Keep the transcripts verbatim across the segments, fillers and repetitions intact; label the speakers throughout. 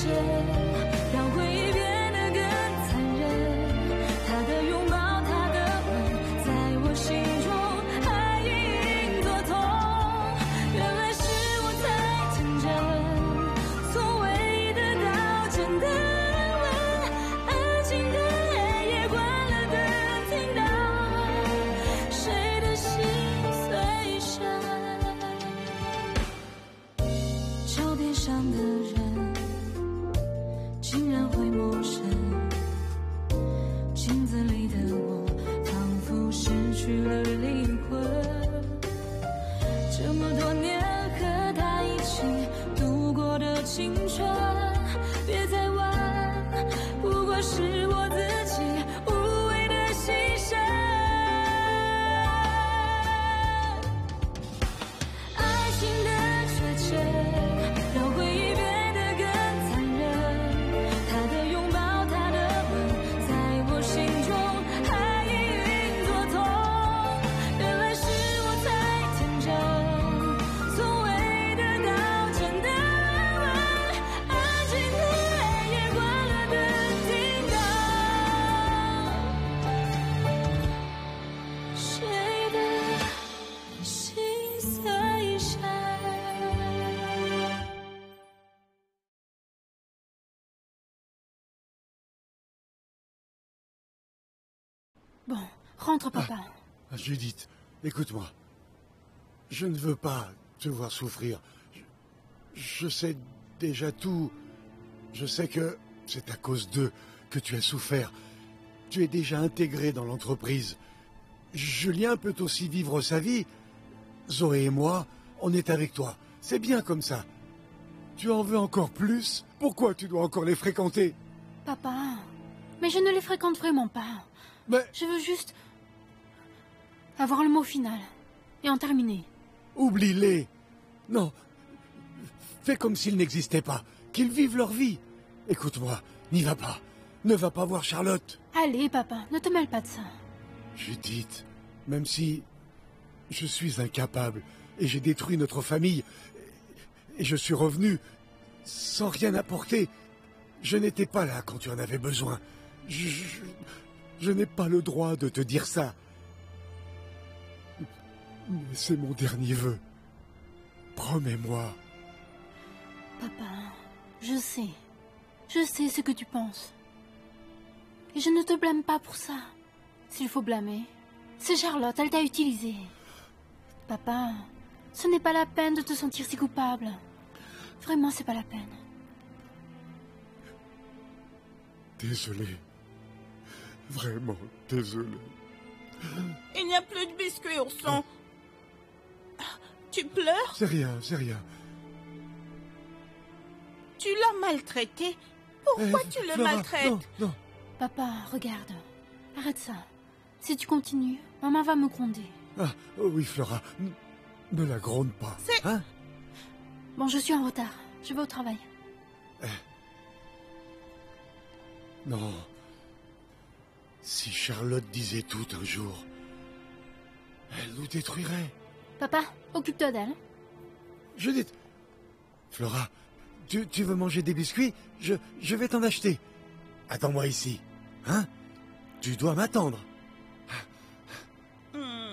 Speaker 1: 让回忆变得更残忍。他的拥抱，他的吻，在我心中还隐隐作痛。原来是我太天真，从未得到真的安稳。安静的黑夜，关了灯，听到谁的心碎声。照片上的人竟然会陌生，镜子里的我仿佛失去了灵魂。这么多年和他一起度过的青春，别再问，不过是我自己无谓的牺牲。爱情的确切，让回忆变得更残忍。他的拥抱，他的吻，在我心中还隐隐作痛。原来是我太天真，从未得到真的安稳。安静的黑夜，关了灯，听到谁的心碎声。Bon, rentre, papa.
Speaker 2: Ah, Judith, écoute-moi. Je ne veux pas te voir souffrir. Je, je sais déjà tout. Je sais que c'est à cause d'eux que tu as souffert. Tu es déjà intégré dans l'entreprise. Julien peut aussi vivre sa vie. Zoé et moi, on est avec toi. C'est bien comme ça. Tu en veux encore plus? Pourquoi tu dois encore les fréquenter?
Speaker 1: Papa, mais je ne les fréquente vraiment pas.
Speaker 2: Mais
Speaker 1: Je veux juste avoir le mot final et en terminer.
Speaker 2: oublie-les. Non. Fais comme s'ils n'existaient pas. Qu'ils vivent leur vie. Écoute-moi, n'y va pas. Ne va pas voir Charlotte.
Speaker 1: Allez, papa, ne te mêle pas de ça.
Speaker 2: Judith, même si je suis incapable et j'ai détruit notre famille et je suis revenu sans rien apporter, je n'étais pas là quand tu en avais besoin. Je, je, je n'ai pas le droit de te dire ça. Mais c'est mon dernier vœu. Promets-moi.
Speaker 1: Papa, je sais. Je sais ce que tu penses. Et je ne te blâme pas pour ça. S'il faut blâmer, c'est Charlotte, elle t'a utilisé. Papa, ce n'est pas la peine de te sentir si coupable. Vraiment, c'est pas la peine.
Speaker 2: Désolé. Vraiment désolé.
Speaker 3: Il n'y a plus de biscuits, ourson. Tu pleures?
Speaker 2: C'est rien, c'est rien.
Speaker 3: Tu l'as maltraité. Pourquoi
Speaker 2: Eh,
Speaker 3: tu le
Speaker 2: Flora,
Speaker 3: maltraites?
Speaker 2: Non, non.
Speaker 1: Papa, regarde. Arrête ça. Si tu continues, maman va me gronder.
Speaker 2: Ah, oh oui, Flora. n- Ne la gronde pas.
Speaker 3: C'est-
Speaker 2: Hein?
Speaker 1: Bon, je suis en retard. Je vais au travail.
Speaker 2: Non. Si Charlotte disait tout un jour, elle nous détruirait.
Speaker 1: Papa, occupe-toi d'elle.
Speaker 2: Judith. Flora, tu, tu veux manger des biscuits? Je, je vais t'en acheter. Attends-moi ici. Hein? Tu dois m'attendre.
Speaker 3: Hmm.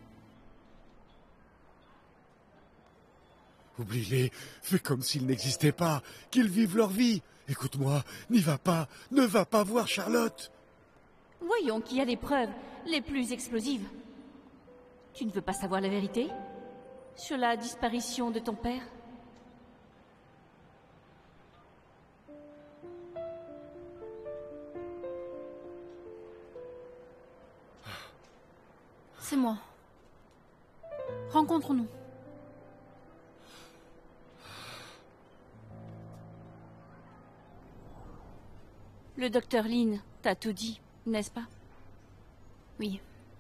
Speaker 2: Oublie-les. Fais comme s'ils n'existaient pas. Qu'ils vivent leur vie. Écoute-moi. N'y va pas. Ne va pas voir Charlotte.
Speaker 4: Voyons qui a les preuves les plus explosives. Tu ne veux pas savoir la vérité sur la disparition de ton père?
Speaker 1: C'est moi. Rencontre-nous.
Speaker 4: Le docteur Lin t'a tout dit, n'est-ce pas?
Speaker 1: Oui.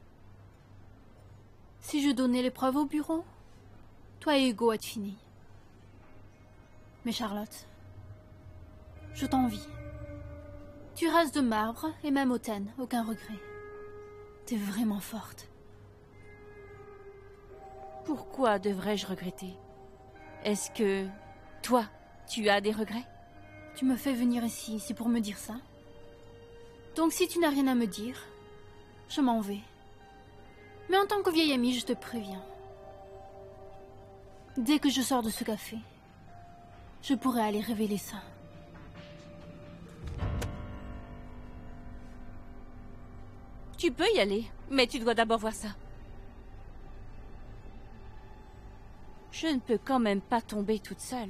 Speaker 1: Si je donnais les preuves au bureau, toi et Hugo êtes finis. Mais Charlotte, je t'envie. Tu restes de marbre et même hautaine, aucun regret. T'es vraiment forte.
Speaker 4: Pourquoi devrais-je regretter? Est-ce que, toi, tu as des regrets?
Speaker 5: Tu me fais venir ici, c'est pour me dire ça? Donc si tu n'as rien à me dire, je m'en vais. Mais en tant que vieille amie, je te préviens. Dès que je sors de ce café, je pourrai aller révéler ça.
Speaker 4: Tu peux y aller, mais tu dois d'abord voir ça. Je ne peux quand même pas tomber toute seule.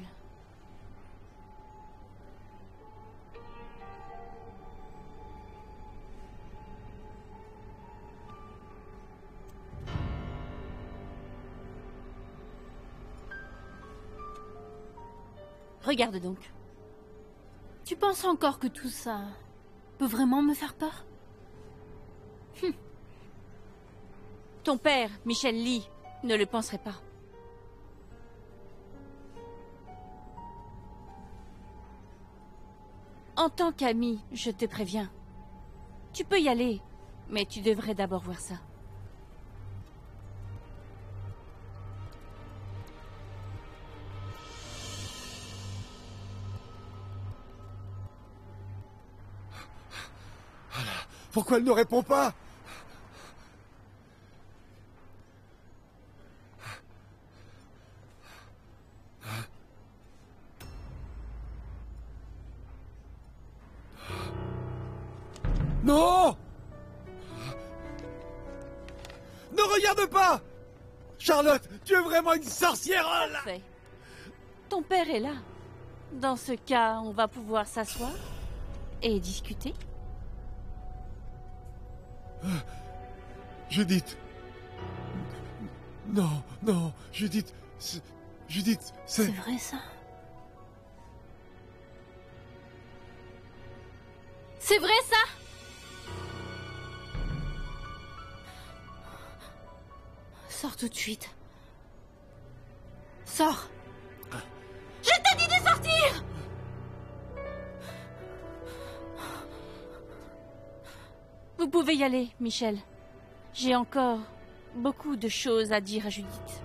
Speaker 4: Regarde donc.
Speaker 5: Tu penses encore que tout ça peut vraiment me faire peur?
Speaker 4: Hum. Ton père, Michel Lee, ne le penserait pas. En tant qu'ami, je te préviens. Tu peux y aller, mais tu devrais d'abord voir ça.
Speaker 2: Pourquoi elle ne répond pas? Non! Ne regarde pas! Charlotte, tu es vraiment une sorcière! Oh là!
Speaker 4: Parfait. Ton père est là. Dans ce cas, on va pouvoir s'asseoir et discuter.
Speaker 2: Judith. Non, non, Judith. c'est- Judith, c'est...
Speaker 5: C'est vrai ça? C'est vrai ça? Sors tout de suite. Sors. Je t'ai dit de sortir!
Speaker 4: Vous pouvez y aller, Michel. J'ai encore beaucoup de choses à dire à Judith.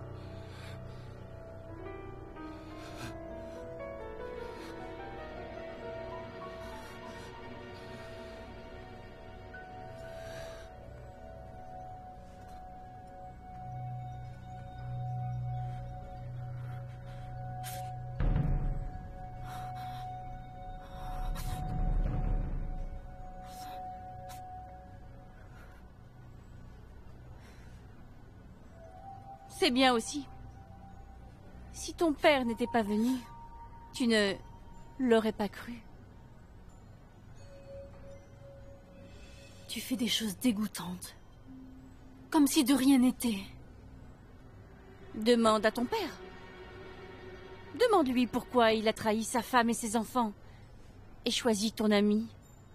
Speaker 4: C'est bien aussi. Si ton père n'était pas venu, tu ne l'aurais pas cru.
Speaker 5: Tu fais des choses dégoûtantes. Comme si de rien n'était.
Speaker 4: Demande à ton père. Demande-lui pourquoi il a trahi sa femme et ses enfants et choisi ton ami.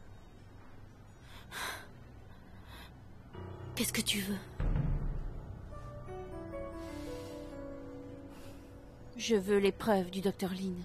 Speaker 5: Qu'est-ce que tu veux?
Speaker 4: Je veux les preuves du docteur Lin.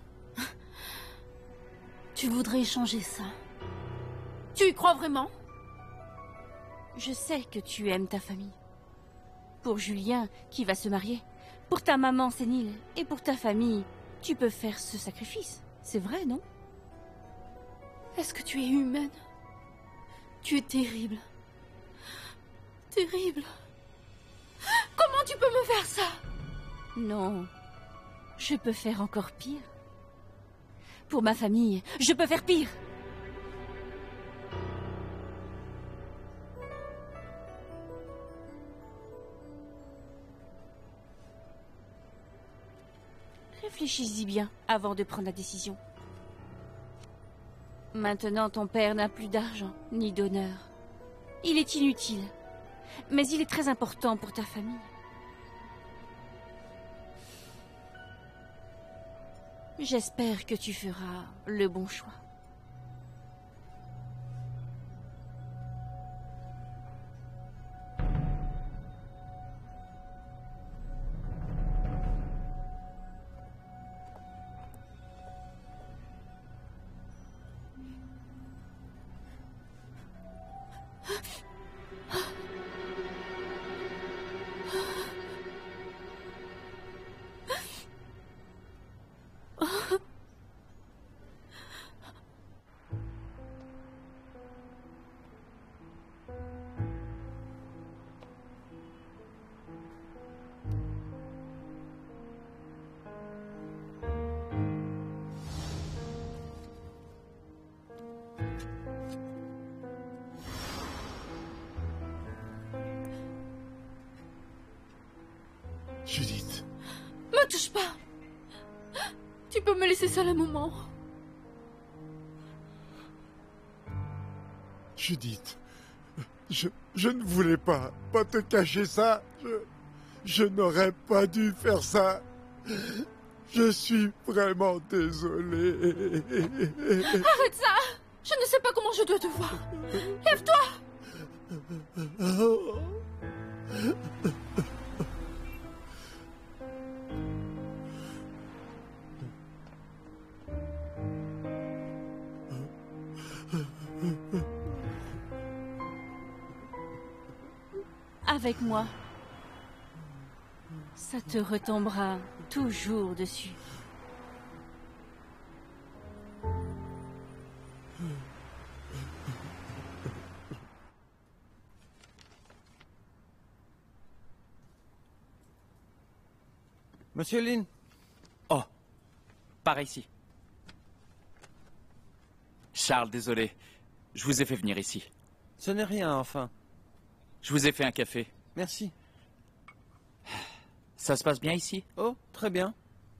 Speaker 5: Tu voudrais échanger ça? Tu y crois vraiment?
Speaker 4: Je sais que tu aimes ta famille. Pour Julien, qui va se marier, pour ta maman sénile et pour ta famille, tu peux faire ce sacrifice. C'est vrai, non?
Speaker 5: Est-ce que tu es humaine? Tu es terrible. Terrible. Comment tu peux me faire ça?
Speaker 4: Non. Je peux faire encore pire. Pour ma famille, je peux faire pire. Réfléchis-y bien avant de prendre la décision. Maintenant, ton père n'a plus d'argent, ni d'honneur. Il est inutile, mais il est très important pour ta famille. J'espère que tu feras le bon choix.
Speaker 2: Judith.
Speaker 5: Me touche pas. Tu peux me laisser seule un moment.
Speaker 2: Judith, je, je ne voulais pas, pas te cacher ça. Je, je n'aurais pas dû faire ça. Je suis vraiment désolé.
Speaker 5: Arrête ça. Je ne sais pas comment je dois te voir. Lève-toi.
Speaker 4: Avec moi, ça te retombera toujours dessus.
Speaker 6: Monsieur Lin.
Speaker 7: Oh, par ici. Charles, désolé. Je vous ai fait venir ici.
Speaker 6: Ce n'est rien, enfin.
Speaker 7: Je vous ai fait un café.
Speaker 6: Merci.
Speaker 7: Ça se passe bien ici?
Speaker 6: Oh, très bien.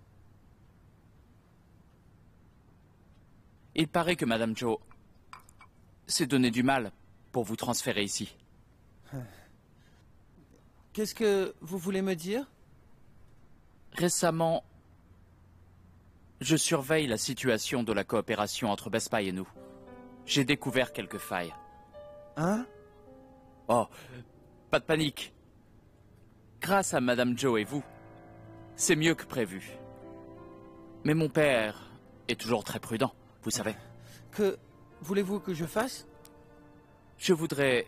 Speaker 7: Il paraît que Madame Jo s'est donné du mal pour vous transférer ici.
Speaker 6: Qu'est-ce que vous voulez me dire?
Speaker 7: Récemment, je surveille la situation de la coopération entre Best Buy et nous. J'ai découvert quelques failles.
Speaker 6: Hein?
Speaker 7: Oh, pas de panique. Grâce à Madame Jo et vous, c'est mieux que prévu. Mais mon père est toujours très prudent, vous savez.
Speaker 6: Que voulez-vous que je fasse?
Speaker 7: Je voudrais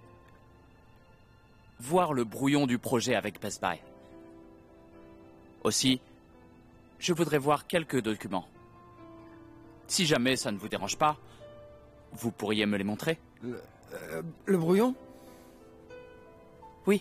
Speaker 7: voir le brouillon du projet avec Best Buy. Aussi, je voudrais voir quelques documents. Si jamais ça ne vous dérange pas, vous pourriez me les montrer?
Speaker 6: Le, euh, le brouillon?
Speaker 7: Oui.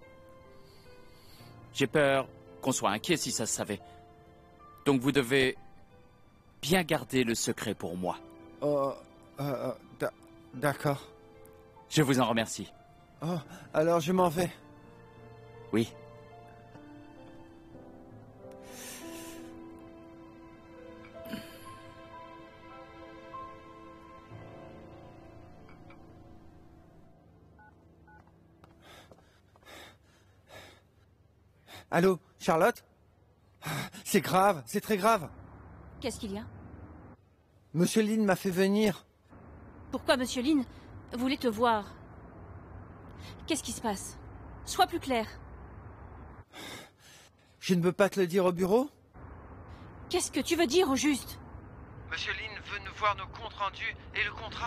Speaker 7: J'ai peur qu'on soit inquiet si ça se savait. Donc vous devez bien garder le secret pour moi.
Speaker 6: Oh, euh, euh, d'accord.
Speaker 7: Je vous en remercie.
Speaker 6: Oh, alors je m'en vais.
Speaker 7: Oui.
Speaker 6: Allô, Charlotte? C'est grave, c'est très grave.
Speaker 4: Qu'est-ce qu'il y a?
Speaker 6: Monsieur Lin m'a fait venir.
Speaker 4: Pourquoi Monsieur Lin voulait te voir? Qu'est-ce qui se passe? Sois plus clair.
Speaker 6: Je ne peux pas te le dire au bureau?
Speaker 4: Qu'est-ce que tu veux dire au juste?
Speaker 6: Monsieur Lin veut nous voir nos comptes rendus et le contrat.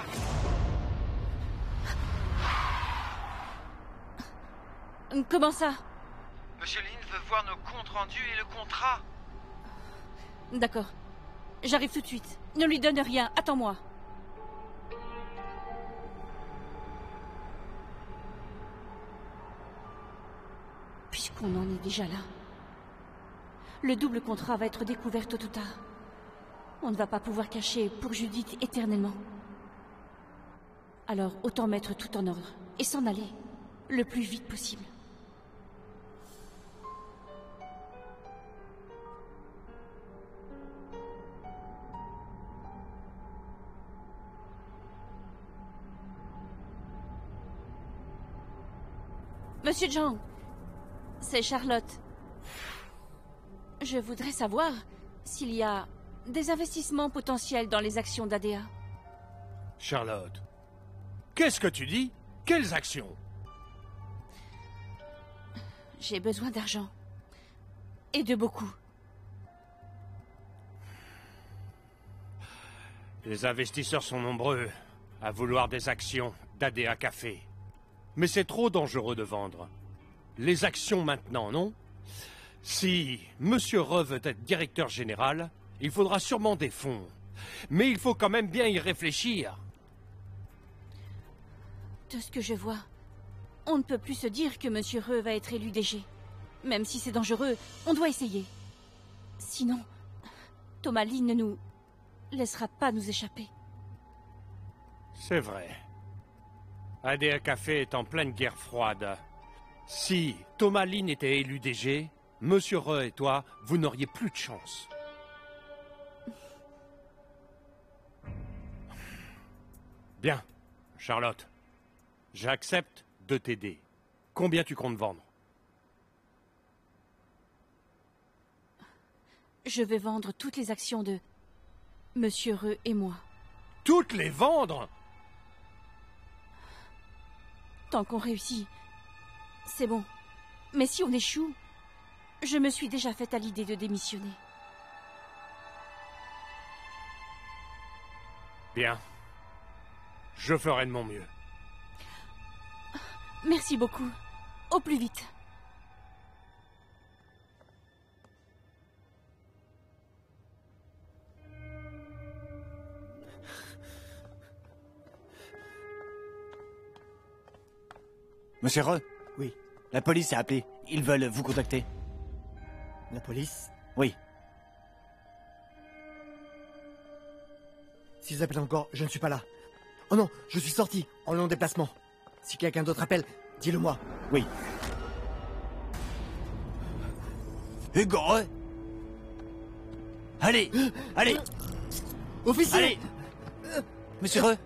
Speaker 4: Comment ça?
Speaker 6: Monsieur Lin veut voir nos comptes rendus et le contrat.
Speaker 4: D'accord. J'arrive tout de suite. Ne lui donne rien. Attends-moi. Puisqu'on en est déjà là, le double contrat va être découvert tôt ou tard. On ne va pas pouvoir cacher pour Judith éternellement. Alors autant mettre tout en ordre et s'en aller le plus vite possible. Monsieur Zhang, c'est Charlotte. Je voudrais savoir s'il y a des investissements potentiels dans les actions d'A D A.
Speaker 8: Charlotte, qu'est-ce que tu dis? Quelles actions?
Speaker 4: J'ai besoin d'argent. Et de beaucoup.
Speaker 8: Les investisseurs sont nombreux à vouloir des actions d'A D A Café. Mais c'est trop dangereux de vendre. Les actions maintenant, non? Si Monsieur Re veut être directeur général, il faudra sûrement des fonds. Mais il faut quand même bien y réfléchir.
Speaker 4: De ce que je vois, on ne peut plus se dire que Monsieur Re va être élu D G. Même si c'est dangereux, on doit essayer. Sinon, Thomas Lin ne nous laissera pas nous échapper.
Speaker 8: C'est vrai. A D A Café est en pleine guerre froide. Si Thomas Lin était élu D G, Monsieur Re et toi, vous n'auriez plus de chance. Bien, Charlotte. J'accepte de t'aider. Combien tu comptes vendre?
Speaker 4: Je vais vendre toutes les actions de Monsieur Re et moi.
Speaker 8: Toutes les vendre?
Speaker 4: Tant qu'on réussit, c'est bon. Mais si on échoue, je me suis déjà faite à l'idée de démissionner.
Speaker 8: Bien. Je ferai de mon mieux.
Speaker 4: Merci beaucoup. Au plus vite.
Speaker 9: Monsieur Re?
Speaker 10: Oui.
Speaker 9: La police a appelé. Ils veulent vous contacter.
Speaker 10: La police?
Speaker 9: Oui.
Speaker 10: S'ils appellent encore, je ne suis pas là. Oh non, je suis sorti, en long déplacement. Si quelqu'un d'autre appelle, dis-le moi.
Speaker 9: Oui. Hugo Re? Allez! Allez!
Speaker 10: Officier!
Speaker 9: Allez! Monsieur Re?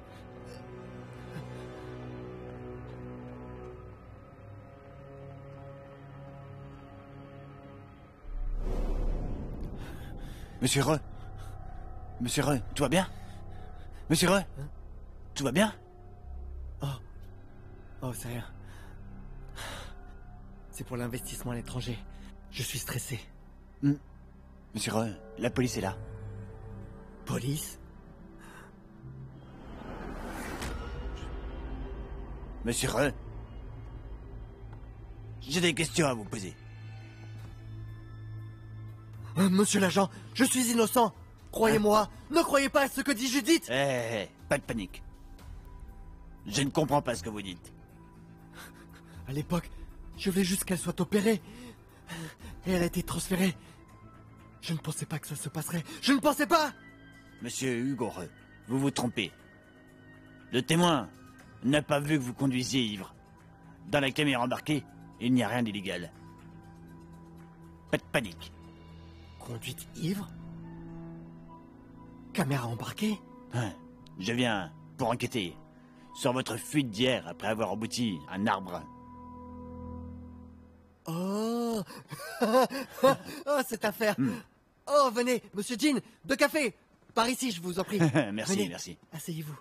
Speaker 9: Monsieur Re? Monsieur Re, tout va bien? Monsieur Re?
Speaker 10: Hein?
Speaker 9: Tout va bien?
Speaker 10: Oh. Oh, c'est rien. C'est pour l'investissement à l'étranger. Je suis stressé.
Speaker 9: Hmm. Monsieur Re, la police est là.
Speaker 10: Police?
Speaker 9: Monsieur Re? J'ai des questions à vous poser.
Speaker 10: Euh, Monsieur l'agent, je suis innocent. Croyez-moi, ne croyez pas à ce que dit Judith.
Speaker 9: Eh, eh, eh, pas de panique. Je ne comprends pas ce que vous dites.
Speaker 10: À l'époque, je voulais juste qu'elle soit opérée. Et elle a été transférée. Je ne pensais pas que ça se passerait. Je ne pensais pas.
Speaker 9: Monsieur Hugo Re, vous vous trompez. Le témoin n'a pas vu que vous conduisiez ivre. Dans la caméra embarquée, il n'y a rien d'illégal. Pas de panique.
Speaker 10: Conduite ivre? Caméra embarquée?
Speaker 9: Hein, je viens pour enquêter sur votre fuite d'hier après avoir embouti un arbre.
Speaker 10: Oh, oh, cette affaire.
Speaker 9: Hmm.
Speaker 10: Oh, venez, Monsieur Jean, deux cafés. Par ici, je vous en prie.
Speaker 9: Merci,
Speaker 10: Venez,
Speaker 9: merci.
Speaker 10: Asseyez-vous.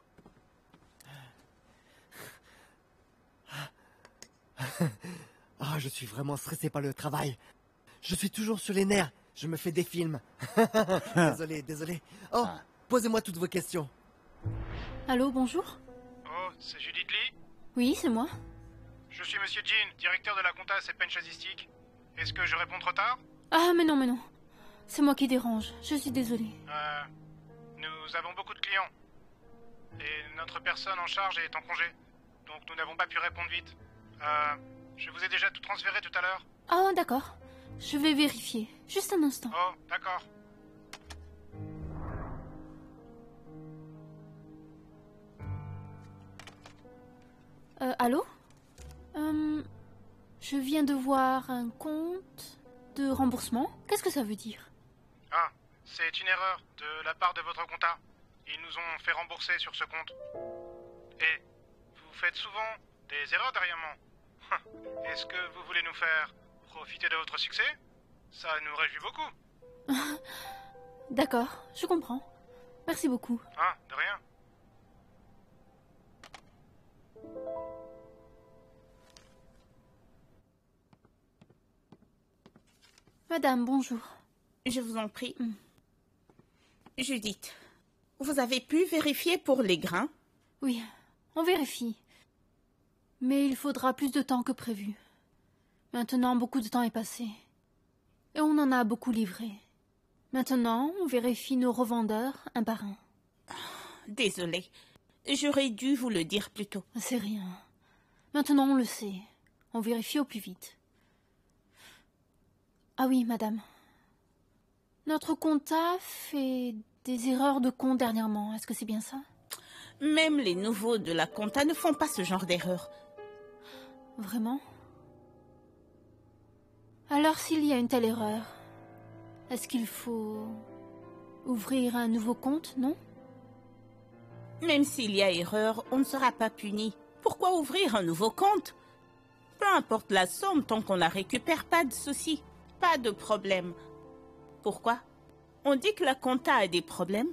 Speaker 10: Ah, je suis vraiment stressé par le travail. Je suis toujours sur les nerfs. Je me fais des films. Désolé, désolé. Oh,
Speaker 9: Ah.
Speaker 10: posez-moi toutes vos questions.
Speaker 5: Allô, bonjour?
Speaker 6: Oh, c'est Judith Lee?
Speaker 5: Oui, c'est moi.
Speaker 6: Je suis Monsieur Jean, directeur de la compta à Sepen Chasistique. Est-ce que je réponds trop tard?
Speaker 5: Ah, mais non, mais non. C'est moi qui dérange. Je suis désolée.
Speaker 6: Euh... Nous avons beaucoup de clients. Et notre personne en charge est en congé. Donc nous n'avons pas pu répondre vite. Euh... Je vous ai déjà tout transféré tout à l'heure.
Speaker 5: Ah, d'accord. Je vais vérifier. Juste un instant.
Speaker 6: Oh, d'accord.
Speaker 5: Euh, allô? Euh, je viens de voir un compte de remboursement. Qu'est-ce que ça veut dire?
Speaker 6: Ah, c'est une erreur de la part de votre compta. Ils nous ont fait rembourser sur ce compte. Et vous faites souvent des erreurs derrière moi. Est-ce que vous voulez nous faire profiter de votre succès? Ça nous réjouit beaucoup.
Speaker 5: D'accord, je comprends. Merci beaucoup.
Speaker 6: Ah, de rien.
Speaker 5: Madame, bonjour.
Speaker 3: Je vous en prie.
Speaker 5: Hmm.
Speaker 3: Judith, vous avez pu vérifier pour les grains?
Speaker 5: Oui, on vérifie. Mais il faudra plus de temps que prévu. Maintenant, beaucoup de temps est passé. Et on en a beaucoup livré. Maintenant, on vérifie nos revendeurs un par un.
Speaker 3: Désolée. J'aurais dû vous le dire plus tôt.
Speaker 5: C'est rien. Maintenant, on le sait. On vérifie au plus vite. Ah oui, madame. Notre compta fait des erreurs de compte dernièrement. Est-ce que c'est bien ça?
Speaker 3: Même les nouveaux de la compta ne font pas ce genre d'erreur.
Speaker 5: Vraiment? Alors s'il y a une telle erreur, est-ce qu'il faut ouvrir un nouveau compte, non?
Speaker 3: Même s'il y a erreur, on ne sera pas puni. Pourquoi ouvrir un nouveau compte? Peu importe la somme, tant qu'on la récupère, pas de souci. Pas de problème. Pourquoi? On dit que la compta a des problèmes?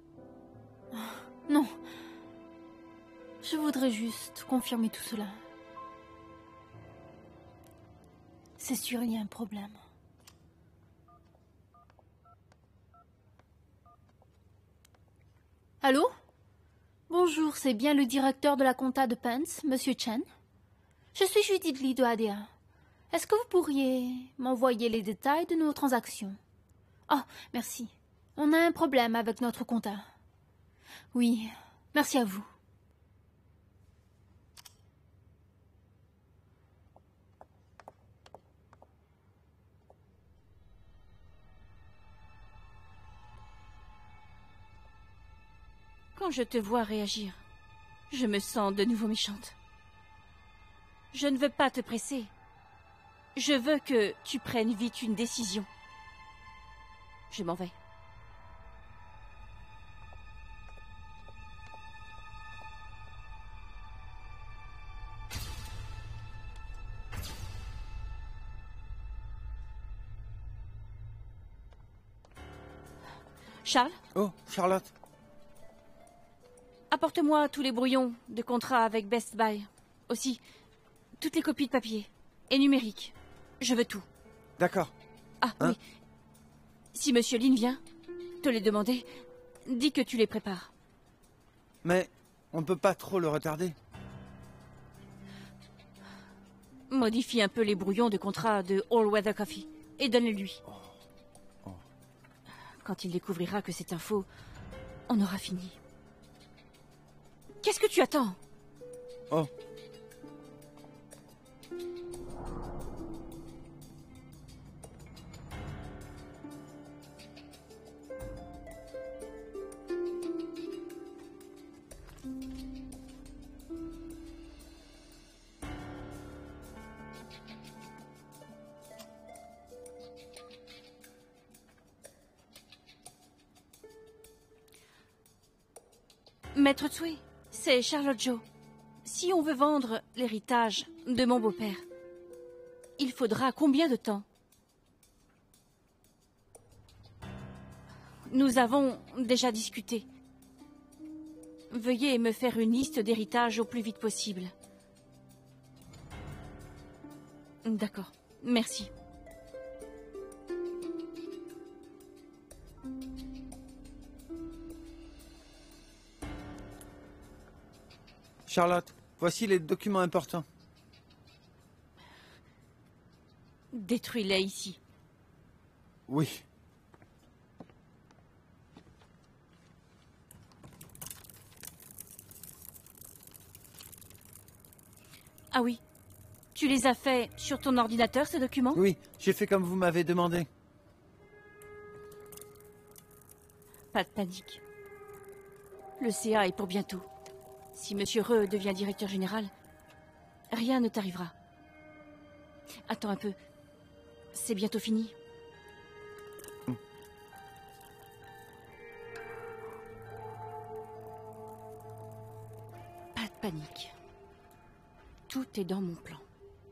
Speaker 5: Non. Je voudrais juste confirmer tout cela. C'est sûr, il y a un problème. Allô? Bonjour, c'est bien le directeur de la compta de Pence, Monsieur Chen. Je suis Judith Lee de A D A. Est-ce que vous pourriez m'envoyer les détails de nos transactions? Oh, merci. On a un problème avec notre compta. Oui, merci à vous.
Speaker 4: Quand je te vois réagir, je me sens de nouveau méchante. Je ne veux pas te presser. Je veux que tu prennes vite une décision. Je m'en vais. Charles?
Speaker 11: Oh, Charlotte.
Speaker 4: Apporte-moi tous les brouillons de contrat avec Best Buy. Aussi, toutes les copies de papier. Et numériques. Je veux tout.
Speaker 11: D'accord.
Speaker 4: Ah,
Speaker 11: Hein?
Speaker 4: oui. Si Monsieur Lin vient te les demander, dis que tu les prépares.
Speaker 11: Mais on ne peut pas trop le retarder.
Speaker 4: Modifie un peu les brouillons de contrat de All Weather Coffee et donne-le-lui.
Speaker 11: Oh.
Speaker 4: Quand il découvrira que c'est un faux, on aura fini. Qu'est-ce que tu attends?
Speaker 11: Oh.
Speaker 4: Maître Tsui, c'est Charlotte Jo. Si on veut vendre l'héritage de mon beau-père, il faudra combien de temps? Nous avons déjà discuté. Veuillez me faire une liste d'héritages au plus vite possible. D'accord, merci.
Speaker 11: Charlotte, voici les documents importants.
Speaker 4: Détruis-les ici.
Speaker 11: Oui.
Speaker 4: Ah oui. Tu les as faits sur ton ordinateur, ces documents?
Speaker 11: Oui, j'ai fait comme vous m'avez demandé.
Speaker 4: Pas de panique. Le C A est pour bientôt. Si Monsieur Re devient directeur général, rien ne t'arrivera. Attends un peu. C'est bientôt fini. Pas de panique. Tout est dans mon plan.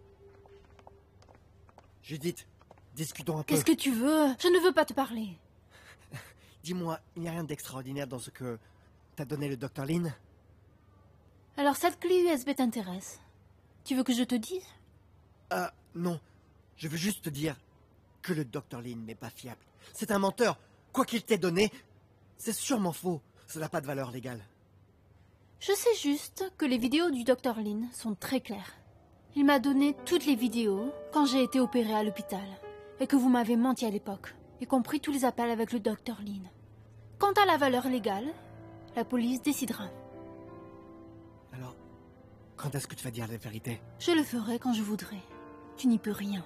Speaker 10: Judith, discutons un peu.
Speaker 5: Qu'est-ce que tu veux? Je ne veux pas te parler.
Speaker 10: Dis-moi, il n'y a rien d'extraordinaire dans ce que t'a donné le docteur Lin?
Speaker 5: Alors cette clé U S B t'intéresse? Tu veux que je te dise?
Speaker 10: Ah, non. Je veux juste te dire que le docteur Lin n'est pas fiable. C'est un menteur. Quoi qu'il t'ait donné, c'est sûrement faux. Ça n'a pas de valeur légale.
Speaker 5: Je sais juste que les vidéos du docteur Lin sont très claires. Il m'a donné toutes les vidéos quand j'ai été opérée à l'hôpital. Et que vous m'avez menti à l'époque, y compris tous les appels avec le docteur Lin. Quant à la valeur légale, la police décidera.
Speaker 10: Alors, quand est-ce que tu vas dire la vérité?
Speaker 5: Je le ferai quand je voudrai. Tu n'y peux rien.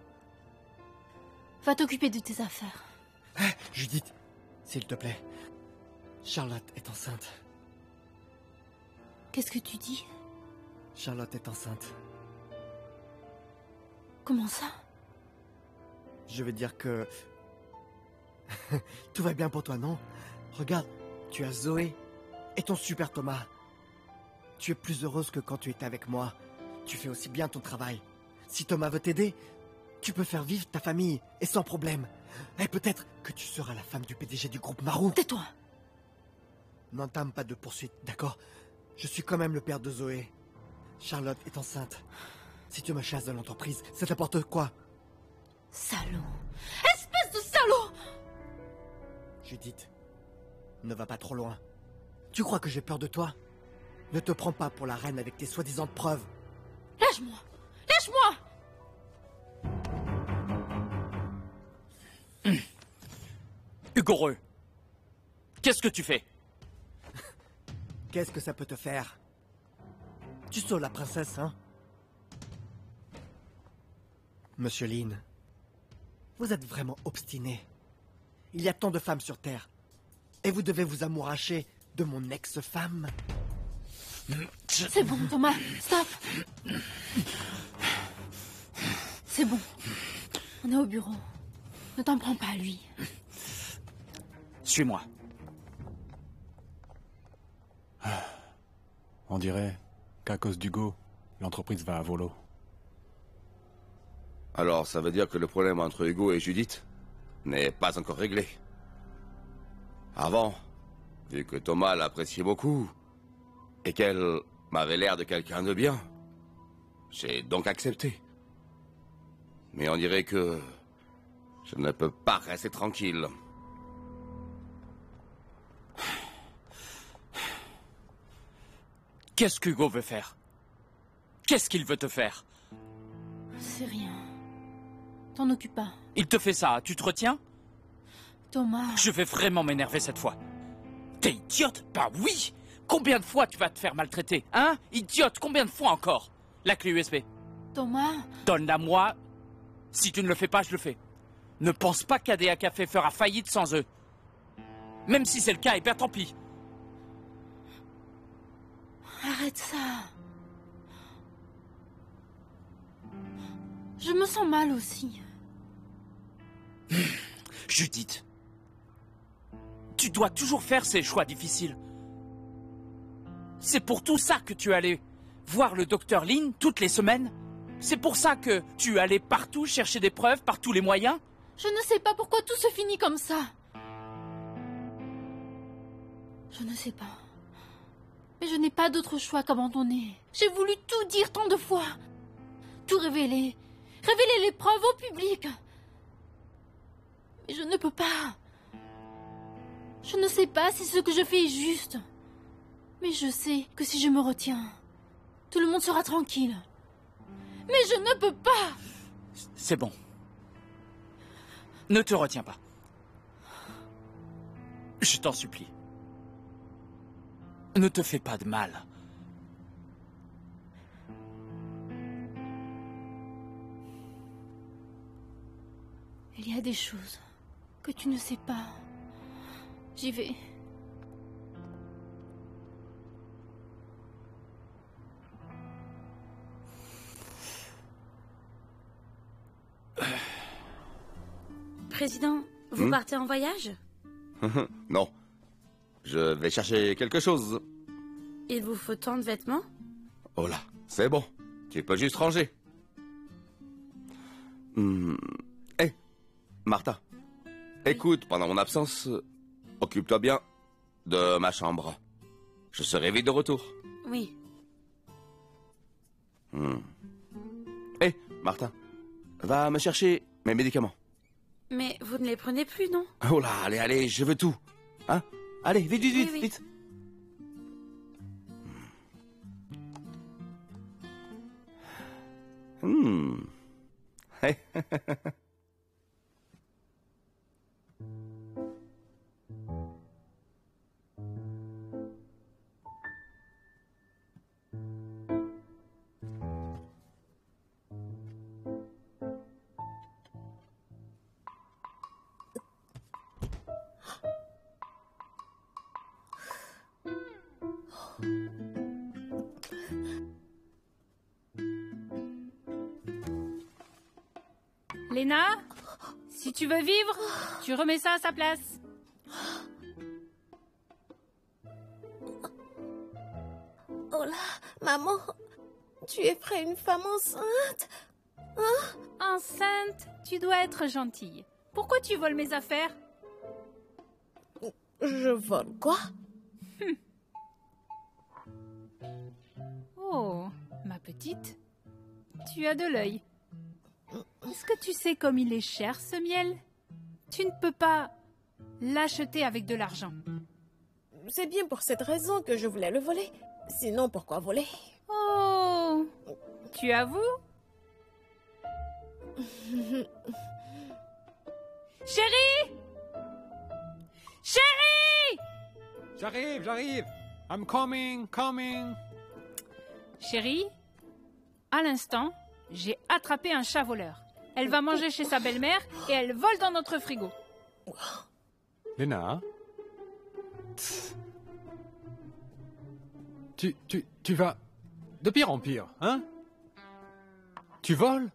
Speaker 5: Va t'occuper de tes affaires.
Speaker 10: Ah, Judith, s'il te plaît. Charlotte est enceinte.
Speaker 5: Qu'est-ce que tu dis?
Speaker 10: Charlotte est enceinte.
Speaker 5: Comment ça?
Speaker 10: Je veux dire que... Tout va bien pour toi, non? Regarde, tu as Zoé et ton super Thomas. Tu es plus heureuse que quand tu étais avec moi. Tu fais aussi bien ton travail. Si Thomas veut t'aider, tu peux faire vivre ta famille et sans problème. Et peut-être que tu seras la femme du P D G du groupe Marou.
Speaker 5: Tais-toi.
Speaker 10: N'entame pas de poursuite, d'accord? Je suis quand même le père de Zoé. Charlotte est enceinte. Si tu me chasses de l'entreprise, ça t'apporte quoi?
Speaker 5: Salaud. Espèce de salaud!
Speaker 10: Judith, ne va pas trop loin. Tu crois que j'ai peur de toi? Ne te prends pas pour la reine avec tes soi-disant preuves.
Speaker 5: Lâche-moi! Lâche-moi!
Speaker 7: Hugo, qu'est-ce que tu fais?
Speaker 10: Qu'est-ce que ça peut te faire? Tu sauves la princesse, hein? Monsieur Lin, vous êtes vraiment obstiné. Il y a tant de femmes sur Terre. Et vous devez vous amouracher de mon ex-femme.
Speaker 5: C'est bon, Thomas, stop. C'est bon. On est au bureau. Ne t'en prends pas à lui.
Speaker 7: Suis-moi.
Speaker 6: On dirait qu'à cause d'Hugo, l'entreprise va à volo.
Speaker 12: Alors, ça veut dire que le problème entre Hugo et Judith n'est pas encore réglé. Avant, vu que Thomas l'appréciait beaucoup, et qu'elle m'avait l'air de quelqu'un de bien, j'ai donc accepté. Mais on dirait que je ne peux pas rester tranquille.
Speaker 7: Qu'est-ce qu'Hugo veut faire? Qu'est-ce qu'il veut te faire?
Speaker 5: C'est rien. T'en occupe pas.
Speaker 7: Il te fait ça, tu te retiens?
Speaker 5: Thomas...
Speaker 7: Je vais vraiment m'énerver cette fois. T'es idiote? Bah oui! Combien de fois tu vas te faire maltraiter? Hein? Idiote, combien de fois encore? La clé U S B.
Speaker 5: Thomas...
Speaker 7: Donne-la moi. Si tu ne le fais pas, je le fais. Ne pense pas qu'A D A Café fera faillite sans eux. Même si c'est le cas, et bien tant pis.
Speaker 5: Arrête ça. Je me sens mal aussi.
Speaker 7: Judith, tu dois toujours faire ces choix difficiles. C'est pour tout ça que tu allais voir le docteur Lin toutes les semaines? C'est pour ça que tu allais partout chercher des preuves par tous les moyens?
Speaker 5: Je ne sais pas pourquoi tout se finit comme ça. Je ne sais pas. Mais je n'ai pas d'autre choix qu'abandonner. J'ai voulu tout dire tant de fois. Tout révéler. Révéler les preuves au public. Mais je ne peux pas. Je ne sais pas si ce que je fais est juste. Mais je sais que si je me retiens, tout le monde sera tranquille. Mais je ne peux pas.
Speaker 7: C'est bon. Ne te retiens pas. Je t'en supplie. Ne te fais pas de mal.
Speaker 5: Il y a des choses que tu ne sais pas. J'y vais.
Speaker 4: Président, vous
Speaker 12: Hmm
Speaker 4: partez en voyage?
Speaker 12: Non. Je vais chercher quelque chose.
Speaker 4: Il vous faut tant de vêtements?
Speaker 12: Oh là, c'est bon. Tu peux juste ranger. Hum. Hé, Martha. Écoute, pendant mon absence, euh, occupe-toi bien de ma chambre. Je serai vite de retour.
Speaker 4: Oui.
Speaker 12: Hum. Hé, Martha. Va me chercher mes médicaments.
Speaker 4: Mais vous ne les prenez plus, non?
Speaker 12: Oh là, allez, allez, je veux tout. Hein? Allez, vite, vite, vite,
Speaker 4: Oui, oui.
Speaker 12: vite. Hmm.
Speaker 5: Léna?
Speaker 13: tu veux vivre, tu remets ça à sa place.
Speaker 14: Oh là, maman, tu effraies une femme enceinte. Hein?
Speaker 13: Enceinte, tu dois être gentille. Pourquoi tu voles mes affaires?
Speaker 14: Je vole quoi?
Speaker 13: Hum. Oh, ma petite, tu as de l'œil. Est-ce que tu sais comme il est cher, ce miel? Tu ne peux pas l'acheter avec de l'argent.
Speaker 14: C'est bien pour cette raison que je voulais le voler. Sinon, pourquoi voler?
Speaker 13: Oh, tu avoues? Chérie! Chérie!
Speaker 8: J'arrive, j'arrive. I'm coming, coming.
Speaker 13: Chérie, à l'instant, j'ai attrapé un chat voleur. Elle va manger chez sa belle-mère et elle vole dans notre frigo.
Speaker 8: Léna, tu, tu, tu vas de pire en pire, hein? Tu voles?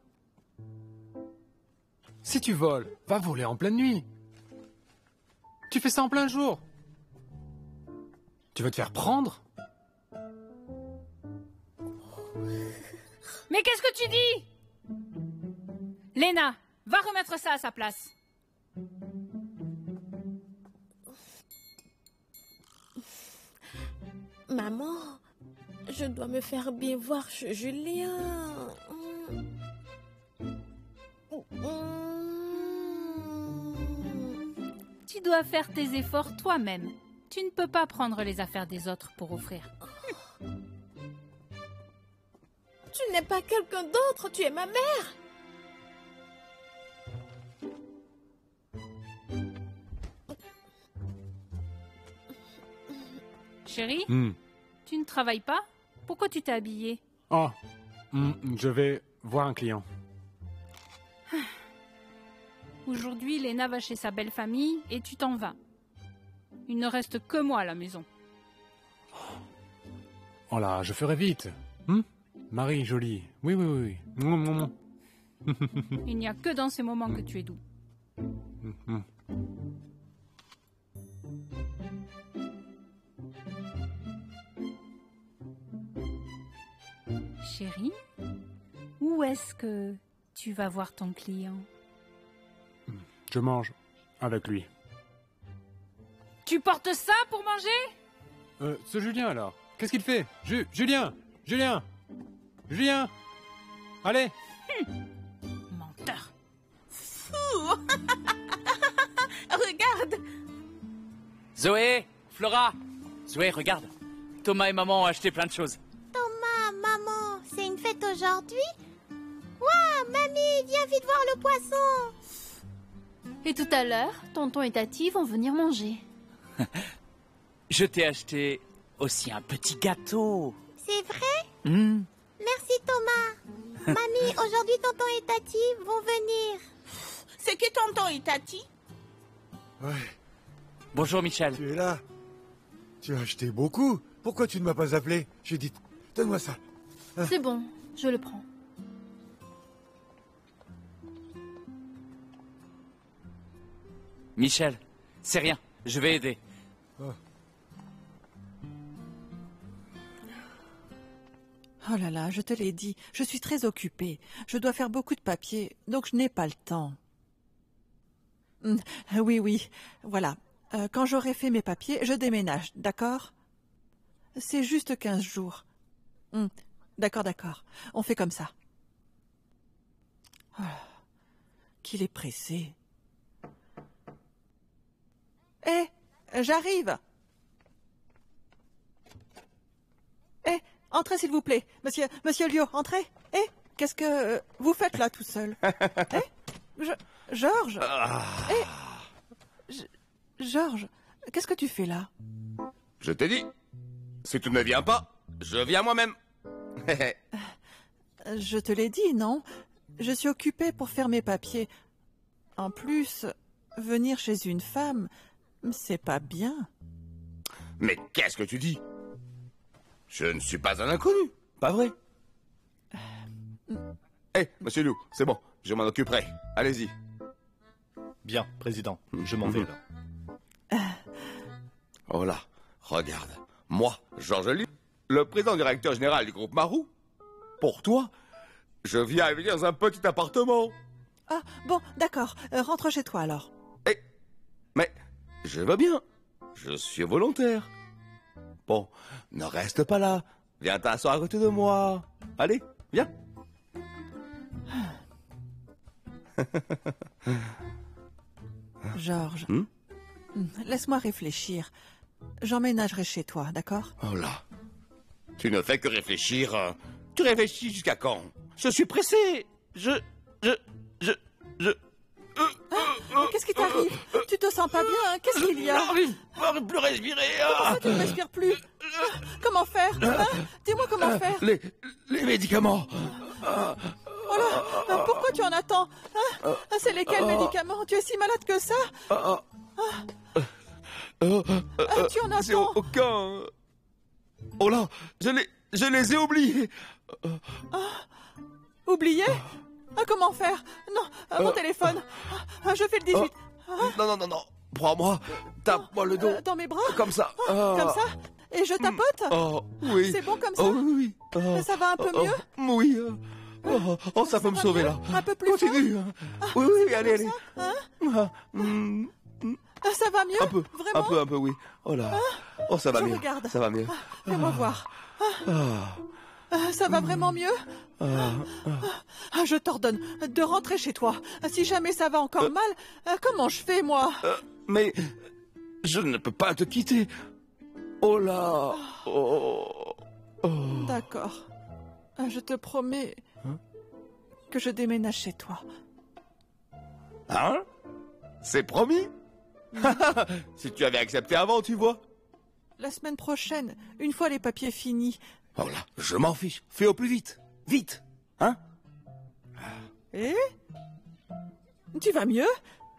Speaker 8: Si tu voles, va voler en pleine nuit. Tu fais ça en plein jour. Tu veux te faire prendre?
Speaker 13: Mais qu'est-ce que tu dis? Léna, va remettre ça à sa place.
Speaker 14: Maman, je dois me faire bien voir chez Julien.
Speaker 13: Tu dois faire tes efforts toi-même. Tu ne peux pas prendre les affaires des autres pour offrir.
Speaker 14: Tu n'es pas quelqu'un d'autre, tu es ma mère.
Speaker 13: Chérie,
Speaker 8: Hmm.
Speaker 13: tu ne travailles pas? Pourquoi tu t'es habillée?
Speaker 8: Oh, hmm, je vais voir un client.
Speaker 13: Aujourd'hui, Léna va chez sa belle famille et tu t'en vas. Il ne reste que moi à la maison.
Speaker 8: Oh là, je ferai vite. Hmm? Marie, jolie. Oui, oui, oui. oui. Mouah, mouah, mouah.
Speaker 13: Il n'y a que dans ces moments que tu es doux.
Speaker 8: Hmm, hmm.
Speaker 13: Chérie, où est-ce que tu vas voir ton client?
Speaker 8: Je mange avec lui.
Speaker 13: Tu portes ça pour manger?
Speaker 8: Euh, ce Julien alors, qu'est-ce qu'il fait? Ju Julien, Julien, Julien, allez.
Speaker 13: Menteur.
Speaker 3: Fou. Regarde.
Speaker 7: Zoé, Flora, Zoé, regarde. Thomas et maman ont acheté plein de choses.
Speaker 15: Thomas, maman, c'est une fête aujourd'hui? Waouh, mamie, viens vite voir le poisson.
Speaker 5: Et tout à l'heure, tonton et tati vont venir manger.
Speaker 7: Je t'ai acheté aussi un petit gâteau.
Speaker 15: C'est vrai?
Speaker 7: Hmm.
Speaker 15: Merci Thomas. Mamie, aujourd'hui tonton et tati vont venir.
Speaker 3: C'est qui tonton et tati?
Speaker 2: Ouais.
Speaker 7: Bonjour Michel.
Speaker 2: Tu es là? Tu as acheté beaucoup. Pourquoi tu ne m'as pas appelé? J'ai dit, donne-moi ça. Hein?
Speaker 5: C'est bon, je le prends.
Speaker 7: Michel, c'est rien, je vais aider.
Speaker 2: Oh.
Speaker 16: Oh là là, je te l'ai dit, je suis très occupée. Je dois faire beaucoup de papiers, donc je n'ai pas le temps. Hum, Oui, oui, voilà. Euh, quand j'aurai fait mes papiers, je déménage, d'accord? C'est juste quinze jours. Hum, D'accord, d'accord. On fait comme ça. Oh, qu'il est pressé. Hé, j'arrive. Hé, entrez s'il vous plaît. Monsieur, monsieur Lio, entrez. Hé, qu'est-ce que vous faites là tout seul? Hé, Je- Georges. Hé, Je- Georges, qu'est-ce que tu fais là?
Speaker 12: Je t'ai dit, si tu ne viens pas, je viens moi-même.
Speaker 16: Je te l'ai dit, non? Je suis occupée pour faire mes papiers. En plus, venir chez une femme, c'est pas bien.
Speaker 12: Mais qu'est-ce que tu dis? Je ne suis pas un inconnu, pas vrai? Hé, monsieur Liu, c'est bon, je m'en occuperai. Allez-y.
Speaker 17: Bien, président, je m'en vais alors.
Speaker 12: Oh là, regarde. Moi, Georges Lee, le président directeur général du groupe Marou. Pour toi, je viens à vivre dans un petit appartement.
Speaker 16: Ah, bon, d'accord. Euh, rentre chez toi alors.
Speaker 12: Eh, mais je veux bien. Je suis volontaire. Bon, ne reste pas là. Viens t'asseoir à côté de moi. Allez, viens.
Speaker 16: Georges,
Speaker 12: Hmm?
Speaker 16: laisse-moi réfléchir. J'emménagerai chez toi, d'accord?
Speaker 12: Oh là. Tu ne fais que réfléchir. hein. Tu réfléchis jusqu'à quand? Je suis pressé. Je... Je... Je... Je...
Speaker 16: Ah, qu'est-ce qui t'arrive? Tu te sens pas bien, hein? Qu'est-ce qu'il y a?
Speaker 12: J'arrive j'arrive plus à respirer.
Speaker 16: Comment
Speaker 12: ah.
Speaker 16: ça, tu ne respires plus? Ah, comment faire, hein? Dis-moi comment faire.
Speaker 12: Les... Les médicaments.
Speaker 16: Oh là, ah, pourquoi tu en attends, hein? Ah, c'est lesquels médicaments? Tu es si malade que ça?
Speaker 12: Ah,
Speaker 16: Ah,
Speaker 12: euh,
Speaker 16: ah, tu en
Speaker 12: C'est
Speaker 16: attends?
Speaker 12: aucun. Oh là, je les, je les ai oubliés.
Speaker 16: Ah, oublié? Ah, comment faire? Non, ah, mon
Speaker 12: Euh,
Speaker 16: téléphone. Ah, je fais le dix-huit. Ah,
Speaker 12: Non, non, non, non. Prends-moi. Tape-moi le dos.
Speaker 16: euh, dans mes bras?
Speaker 12: Comme ça.
Speaker 16: Ah,
Speaker 12: Ah.
Speaker 16: Comme ça? Et je tapote?
Speaker 12: Oh, oui.
Speaker 16: C'est bon comme ça?
Speaker 12: Oh, oui. oui. Oh.
Speaker 16: Ça va un peu
Speaker 12: Oh,
Speaker 16: mieux?
Speaker 12: oh, Oui. euh. Oh, oh, ça peut me
Speaker 16: va
Speaker 12: sauver
Speaker 16: mieux?
Speaker 12: là.
Speaker 16: Un peu plus
Speaker 12: Continue. hein. Oui, oui, allez, allez.
Speaker 16: Hein?
Speaker 12: Ah, mm,
Speaker 16: Ah, ça va mieux?
Speaker 12: Un peu,
Speaker 16: Vraiment?
Speaker 12: un peu, un peu, oui. Oh là. Oh, ça va
Speaker 16: Je
Speaker 12: mieux.
Speaker 16: regarde.
Speaker 12: Ça va mieux.
Speaker 16: Fais-moi voir.
Speaker 12: Ah,
Speaker 16: Ah, ça va vraiment mieux?
Speaker 12: ah, ah.
Speaker 16: Ah, je t'ordonne de rentrer chez toi. Si jamais ça va encore mal, euh, comment je fais, moi?
Speaker 12: Euh, mais je ne peux pas te quitter. Oh là. Oh. Oh.
Speaker 16: D'accord. Ah, je te promets que je déménage chez toi.
Speaker 12: Hein? C'est promis? Si tu avais accepté avant, tu vois.
Speaker 16: La semaine prochaine, une fois les papiers finis.
Speaker 12: Oh là, je m'en fiche. Fais au plus vite. Vite. Hein?
Speaker 16: Et? Tu vas mieux?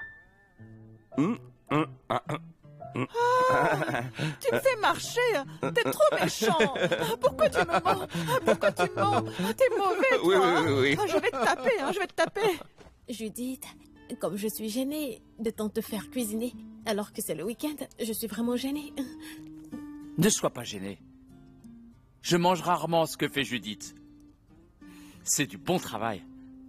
Speaker 12: Hum, hum, ah, hum, hum.
Speaker 16: Tu me fais marcher. T'es trop méchant. Pourquoi tu me mens? Pourquoi tu me mens? T'es mauvais, toi.
Speaker 12: Oui, oui,
Speaker 16: hein.
Speaker 12: oui, oui.
Speaker 16: Ah, je vais te taper, hein, je vais te taper.
Speaker 14: Judith, comme je suis gênée de tant te faire cuisiner, alors que c'est le week-end, je suis vraiment gênée.
Speaker 7: Ne sois pas gêné. Je mange rarement ce que fait Judith. C'est du bon travail.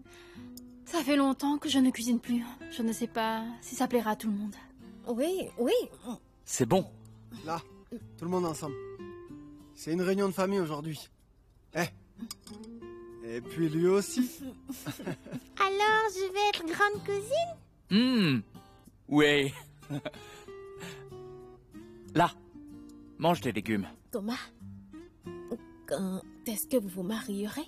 Speaker 5: Ça fait longtemps que je ne cuisine plus. Je ne sais pas si ça plaira à tout le monde.
Speaker 14: Oui, oui.
Speaker 7: C'est bon.
Speaker 10: Là, tout le monde ensemble. C'est une réunion de famille aujourd'hui. Eh. Et puis lui aussi.
Speaker 15: Alors, je vais être grande cousine?
Speaker 7: Hum. Oui. Là. Mange des légumes.
Speaker 14: Thomas, quand est-ce que vous vous marierez?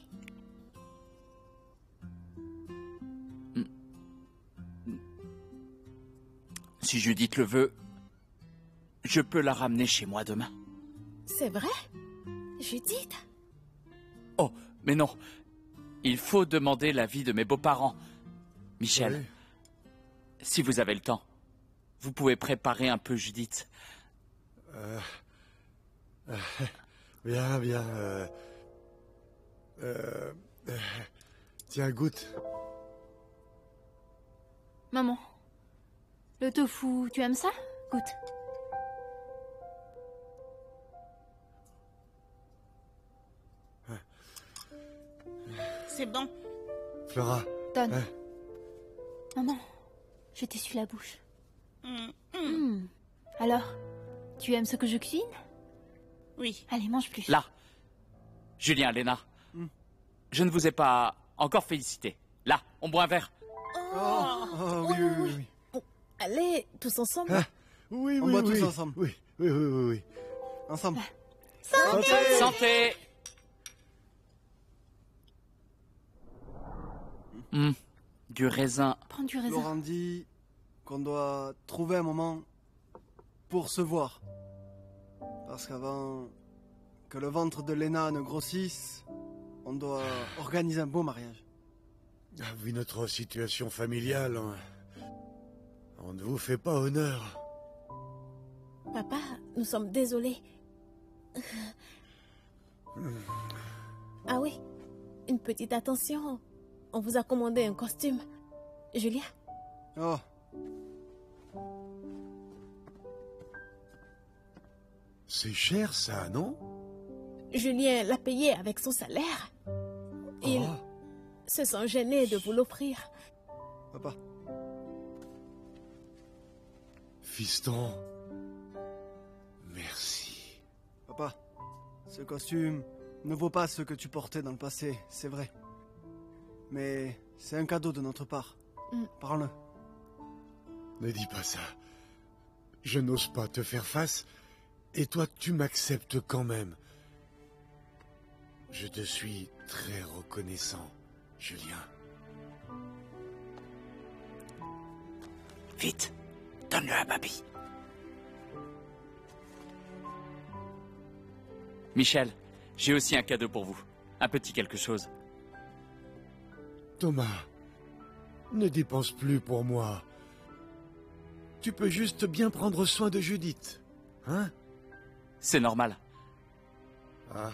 Speaker 7: Si Judith le veut, je peux la ramener chez moi demain.
Speaker 14: C'est vrai? Judith?
Speaker 7: Oh, mais non. Il faut demander l'avis de mes beaux-parents. Michel,
Speaker 2: Oui.
Speaker 7: si vous avez le temps, vous pouvez préparer un peu Judith.
Speaker 2: Euh, euh, bien, bien. Euh, euh, euh, tiens, goûte.
Speaker 5: Maman, le tofu, tu aimes ça? Goûte.
Speaker 3: C'est bon.
Speaker 2: Flora.
Speaker 5: Donne.
Speaker 2: hein,
Speaker 5: Maman, je t'essuie la bouche.
Speaker 3: Hum,
Speaker 5: Hmm. Alors, tu aimes ce que je cuisine?
Speaker 3: Oui.
Speaker 5: Allez, mange plus.
Speaker 7: Là. Julien, Léna. Je ne vous ai pas encore félicité. Là, on boit un verre.
Speaker 10: Oh, oh, oui, oui, oui, oui.
Speaker 14: Allez, tous ensemble.
Speaker 2: Ah, oui,
Speaker 10: On
Speaker 2: oui,
Speaker 10: boit
Speaker 2: oui.
Speaker 10: tous ensemble.
Speaker 2: Oui, oui, oui, oui, oui.
Speaker 10: Ensemble.
Speaker 14: Santé!
Speaker 7: Santé. Hum, du raisin.
Speaker 5: Prends du raisin.
Speaker 10: Laurent dit qu'on doit trouver un moment pour se voir. Parce qu'avant que le ventre de Léna ne grossisse, on doit organiser un beau mariage.
Speaker 2: Ah, vu notre situation familiale, on, on ne vous fait pas honneur.
Speaker 14: Papa, nous sommes désolés. Ah oui, une petite attention. On vous a commandé un costume. Julia?
Speaker 10: Oh,
Speaker 2: C'est cher, ça, non?
Speaker 14: Julien l'a payé avec son salaire. Ils
Speaker 2: Oh.
Speaker 14: se sont gênés de vous l'offrir.
Speaker 10: Papa.
Speaker 2: Fiston, merci.
Speaker 10: Papa, ce costume ne vaut pas ce que tu portais dans le passé, c'est vrai. Mais c'est un cadeau de notre part.
Speaker 14: Mm.
Speaker 10: Prends-le.
Speaker 2: Ne dis pas ça. Je n'ose pas te faire face, et toi tu m'acceptes quand même. Je te suis très reconnaissant, Julien.
Speaker 7: Vite, donne-le à Babi. Michel, j'ai aussi un cadeau pour vous. Un petit quelque chose.
Speaker 2: Thomas, ne dépense plus pour moi. Tu peux juste bien prendre soin de Judith, hein?
Speaker 7: C'est normal.
Speaker 2: Ah.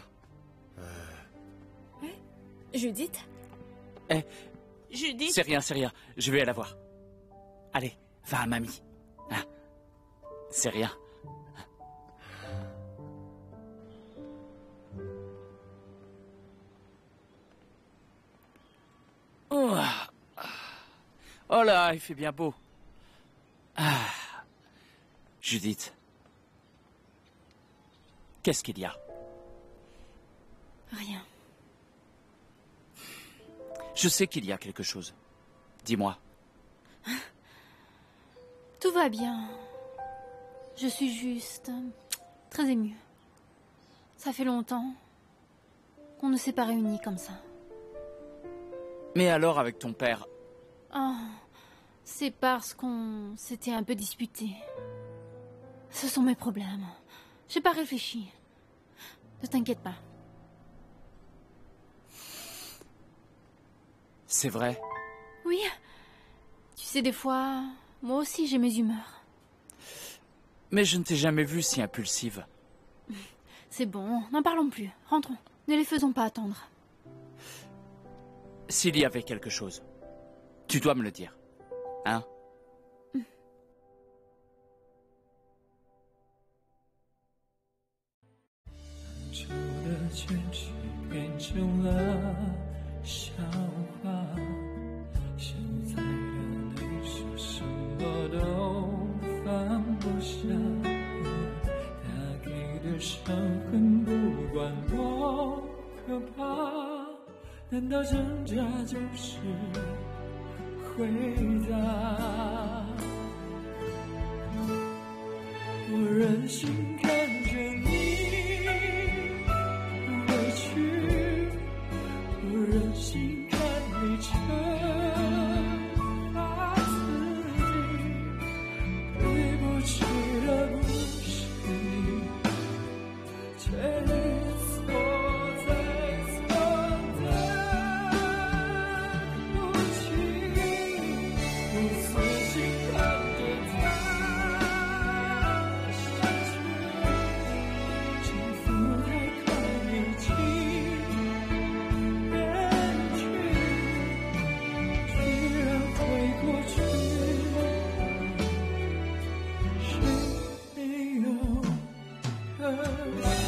Speaker 14: Judith?
Speaker 7: Eh,
Speaker 3: Judith?
Speaker 7: c'est rien, c'est rien. Je vais la voir. Allez, va à mamie. Hein? C'est rien. Oh. Oh là, il fait bien beau. Ah. Judith. Qu'est-ce qu'il y a?
Speaker 5: Rien.
Speaker 7: Je sais qu'il y a quelque chose. Dis-moi.
Speaker 5: Tout va bien. Je suis juste euh, très émue. Ça fait longtemps qu'on ne s'est pas réunis comme ça.
Speaker 7: Mais alors avec ton père?
Speaker 5: Oh, c'est parce qu'on s'était un peu disputé. Ce sont mes problèmes. J'ai pas réfléchi. Ne t'inquiète pas.
Speaker 7: C'est vrai?
Speaker 5: Oui. Tu sais, des fois, moi aussi j'ai mes humeurs.
Speaker 7: Mais je ne t'ai jamais vue si impulsive.
Speaker 5: C'est bon, n'en parlons plus. Rentrons. Ne les faisons pas attendre.
Speaker 7: S'il y avait quelque chose, tu dois me le dire. Hein?
Speaker 1: 伤痕不管多可怕，难道挣扎就是回答？我忍心看着你委屈，我忍心看你惩罚自己，对不起了不是你。却一错再错的哭泣，我死心看着他失去，幸福太快已经远去，居然会过去，谁没有可惜？